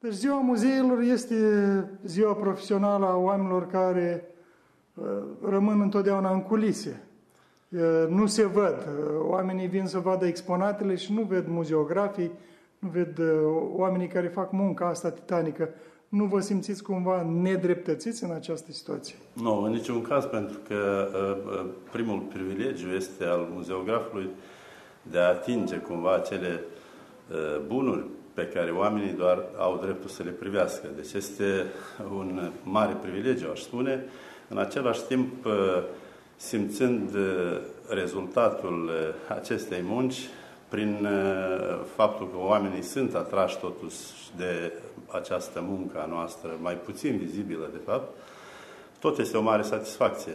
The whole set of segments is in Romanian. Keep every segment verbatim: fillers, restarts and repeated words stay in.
Deci ziua muzeilor este ziua profesională a oamenilor care rămân întotdeauna în culise. Nu se văd. Oamenii vin să vadă exponatele și nu ved muzeografii, nu ved oamenii care fac munca asta titanică. Nu vă simțiți cumva nedreptățiți în această situație? Nu, în niciun caz, pentru că primul privilegiu este al muzeografului de a atinge cumva acele bunuri pe care oamenii doar au dreptul să le privească. Deci este un mare privilegiu, aș spune. În același timp, simțând rezultatul acestei munci, prin faptul că oamenii sunt atrași totuși de această muncă a noastră, mai puțin vizibilă, de fapt, tot este o mare satisfacție.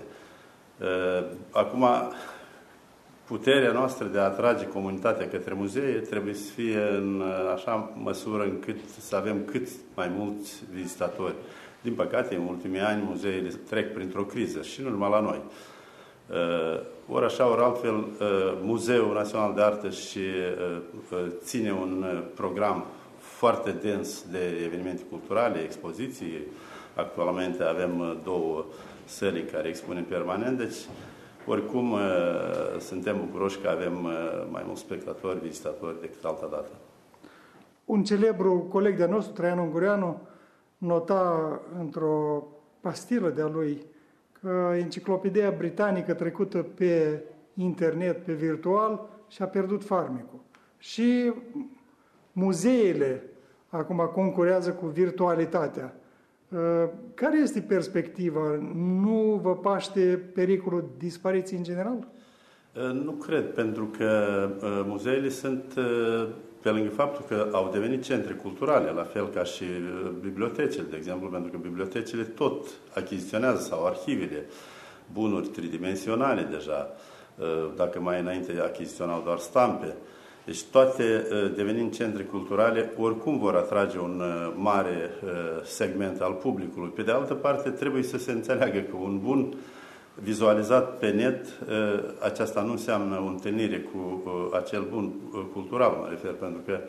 Acum, puterea noastră de a atrage comunitatea către muzee trebuie să fie în așa măsură încât să avem cât mai mulți vizitatori. Din păcate, în ultimii ani, muzeele trec printr-o criză și nu numai la noi. Ori așa, ori altfel, Muzeul Național de Artă și ține un program foarte dens de evenimente culturale, expoziții. Actualmente avem două săli în care expunem permanent, deci oricum suntem bucuroși că avem mai mulți spectatori, vizitatori decât altă dată. Un celebru coleg de-a nostru, Traian Ungureanu, nota într-o pastilă de-a lui că enciclopedia britanică trecută pe internet, pe virtual, și-a pierdut farmecul. Și muzeele acum concurează cu virtualitatea. Care este perspectiva? Nu vă paște pericolul dispariției în general? Nu cred, pentru că muzeele sunt, pe lângă faptul că au devenit centre culturale, la fel ca și bibliotecile, de exemplu, pentru că bibliotecile tot achiziționează, sau arhivele, bunuri tridimensionale deja, dacă mai înainte achiziționau doar stampe. Deci toate devenind centre culturale, oricum vor atrage un mare segment al publicului. Pe de altă parte, trebuie să se înțeleagă că un bun vizualizat pe net, aceasta nu înseamnă o întâlnire cu acel bun cultural, mă refer, pentru că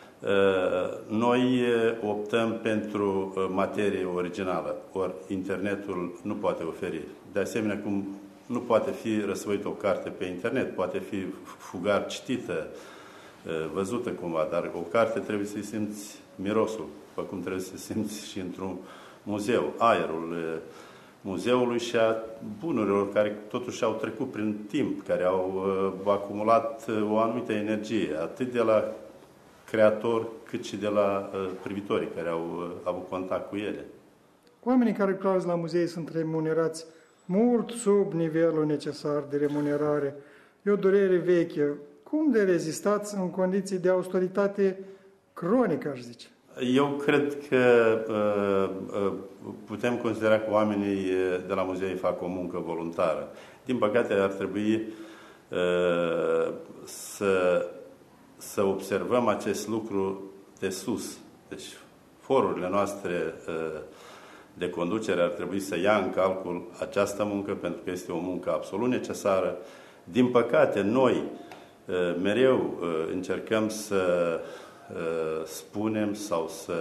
noi optăm pentru materie originală, ori internetul nu poate oferi. De asemenea, cum nu poate fi răsvăită o carte pe internet, poate fi fugar citită, văzută cumva, dar o carte trebuie să-i simți mirosul, după cum trebuie să simți și într-un muzeu, aerul muzeului și a bunurilor care totuși au trecut prin timp, care au uh, acumulat o anumită energie, atât de la creator, cât și de la uh, privitorii care au uh, avut contact cu ele. Oamenii care lucrează la muzei sunt remunerați mult sub nivelul necesar de remunerare. E o durere veche. Cum de rezistați în condiții de austeritate cronică, aș zice? Eu cred că uh, putem considera că oamenii de la muzei fac o muncă voluntară. Din păcate, ar trebui uh, să, să observăm acest lucru de sus. Deci, forurile noastre uh, de conducere ar trebui să ia în calcul această muncă, pentru că este o muncă absolut necesară. Din păcate, noi uh, mereu uh, încercăm să spunem sau să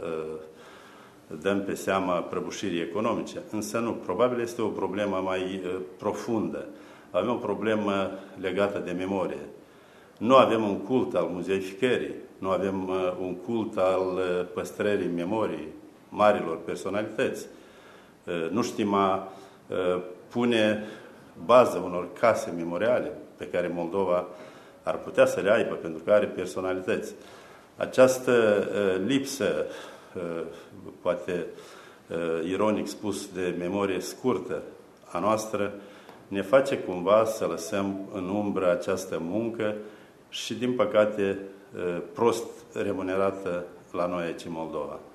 dăm pe seama prăbușirii economice. Însă nu. Probabil este o problemă mai profundă. Avem o problemă legată de memorie. Nu avem un cult al muzeificării, nu avem un cult al păstrării memoriei marilor personalități. Nu știm a pune bază unor case memoriale pe care Moldova ar putea să le aibă, pentru că are personalități. Această uh, lipsă, uh, poate uh, ironic spus, de memorie scurtă a noastră, ne face cumva să lăsăm în umbră această muncă și, din păcate, uh, prost remunerată la noi aici în Moldova.